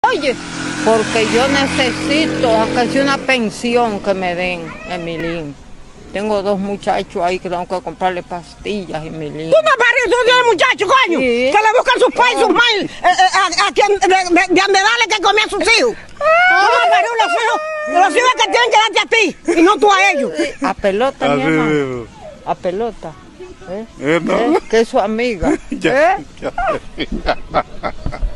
Oye, porque yo necesito casi una pensión que me den en Milín. Tengo 2 muchachos ahí que tengo que comprarle pastillas en Milín. ¿Tú no pares? ¿Tú tienes muchachos, coño? Sí. Que le buscan sus pais, sus mails a quien de darle que comer a sus hijos. ¿Cómo parió los hijos que tienen que darte a ti y no tú a ellos? A pelota, mi hermano. A pelota. No. Que es su amiga. Ya.